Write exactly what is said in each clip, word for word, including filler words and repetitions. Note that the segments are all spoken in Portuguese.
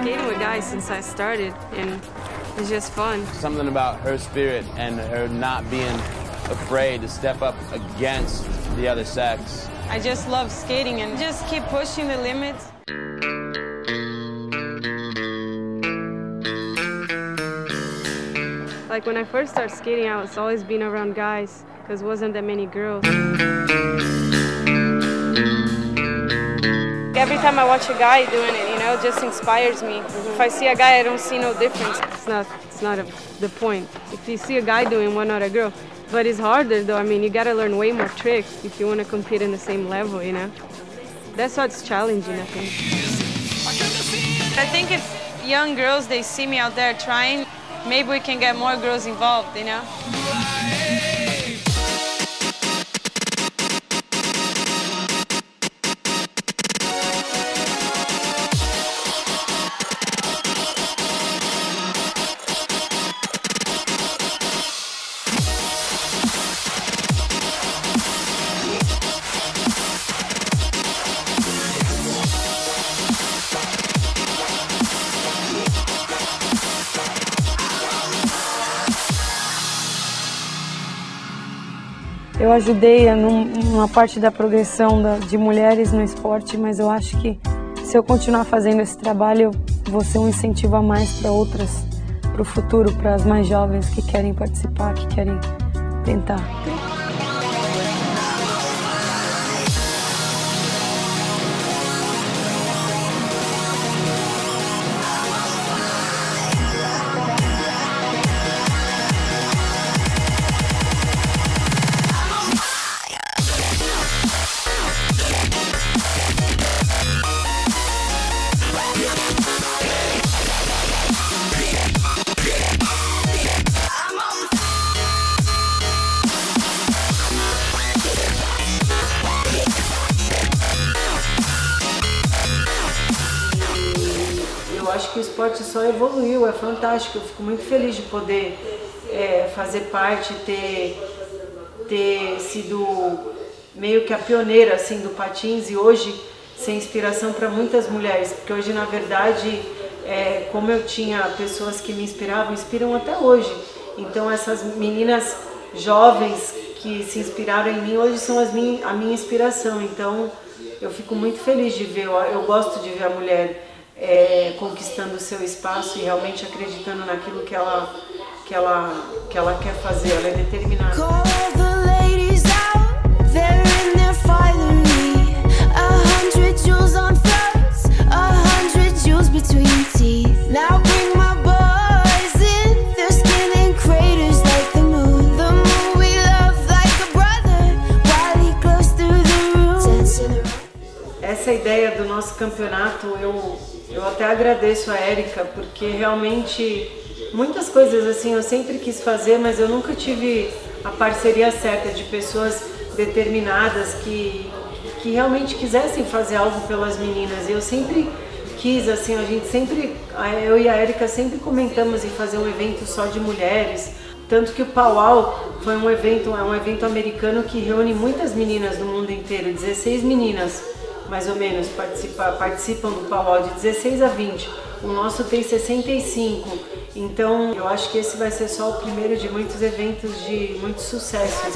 skating with guys since I started, and it's just fun. Something about her spirit and her not being afraid to step up against the other sex. I just love skating and just keep pushing the limits. Like when I first started skating, I was always being around guys because there wasn't that many girls. Every time I watch a guy doing it, you know, it just inspires me. Mm-hmm. If I see a guy, I don't see no difference. It's not, it's not a, the point. If you see a guy doing, why not a girl? But it's harder though. I mean, you gotta learn way more tricks if you want to compete in the same level, you know? That's what's challenging, I think. I think if young girls, they see me out there trying, maybe we can get more girls involved, you know? Eu ajudei numa parte da progressão de mulheres no esporte, mas eu acho que se eu continuar fazendo esse trabalho, eu vou ser um incentivo a mais para outras, para o futuro, para as mais jovens que querem participar, que querem tentar. Eu acho que o esporte só evoluiu, é fantástico. Eu fico muito feliz de poder é, fazer parte, ter, ter sido meio que a pioneira assim, do patins e hoje ser inspiração para muitas mulheres, porque hoje, na verdade, é, como eu tinha pessoas que me inspiravam, inspiram até hoje. Então essas meninas jovens que se inspiraram em mim hoje são as minha, a minha inspiração. Então eu fico muito feliz de ver, eu, eu gosto de ver a mulher É, conquistando o seu espaço e realmente acreditando naquilo que ela, que ela, que ela quer fazer, ela é determinada. Essa ideia do nosso campeonato, eu, eu até agradeço a Érica, porque realmente muitas coisas assim eu sempre quis fazer, mas eu nunca tive a parceria certa de pessoas determinadas que, que realmente quisessem fazer algo pelas meninas. E eu sempre quis, assim, a gente sempre, eu e a Érica sempre comentamos em fazer um evento só de mulheres. Tanto que o Powwow foi um evento, é um evento americano que reúne muitas meninas do mundo inteiro, dezesseis meninas. Mais ou menos, participa, participam do Powwow de dezesseis a vinte. O nosso tem sessenta e cinco. Então, eu acho que esse vai ser só o primeiro de muitos eventos de muito sucesso.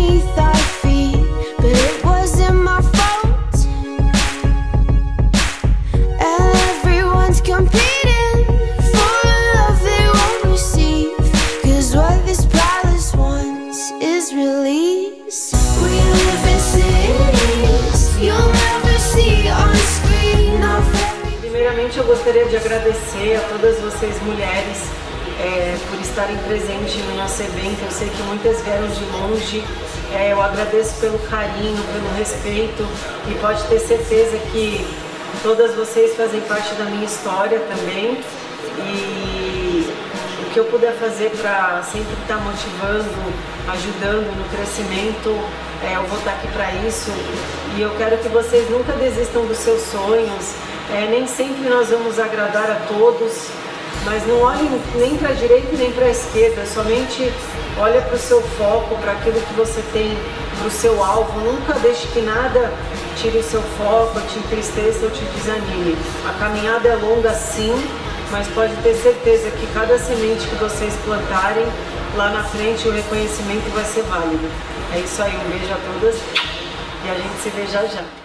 Primeiramente, eu gostaria de agradecer a todas vocês mulheres é, por estarem presentes no nosso evento. Eu sei que muitas vieram de longe. É, eu agradeço pelo carinho, pelo respeito e pode ter certeza que todas vocês fazem parte da minha história também. E o que eu puder fazer para sempre estar motivando, ajudando no crescimento, é, eu vou estar aqui para isso. E eu quero que vocês nunca desistam dos seus sonhos. É, nem sempre nós vamos agradar a todos, mas não olhem nem para a direita nem para a esquerda, somente olha para o seu foco, para aquilo que você tem, para o seu alvo. Nunca deixe que nada tire o seu foco, te entristeça ou te desanime. A caminhada é longa sim, mas pode ter certeza que cada semente que vocês plantarem, lá na frente o reconhecimento vai ser válido. É isso aí, um beijo a todas e a gente se vê já já.